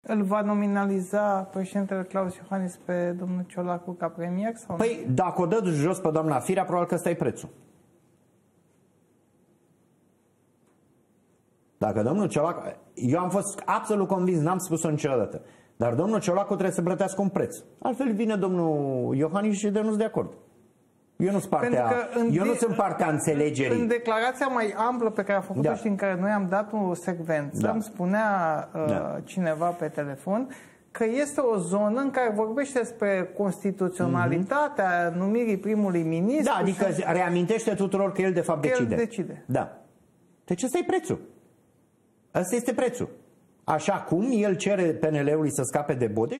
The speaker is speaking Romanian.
îl va nominaliza președintele Claus Iohannis pe domnul Ciolacu ca premier? Sau păi, dacă o dă jos pe doamna Firea, probabil că ăsta e prețul. Dacă domnul Ciolacu... Eu am fost absolut convins, n-am spus-o niciodată. Dar domnul Ciolacu trebuie să plătească un preț. Altfel vine domnul Iohannis și de nu-s de acord. Eu nu sunt partea înțelegerii. În declarația mai amplă pe care a făcut-o și în care noi am dat o secvență, îmi spunea cineva pe telefon că este o zonă în care vorbește despre constituționalitatea numirii primului ministru. Da, adică reamintește tuturor că el de fapt decide. Da. Deci ăsta e prețul. Ăsta este prețul. Așa cum el cere PNL-ului să scape de Bodeș.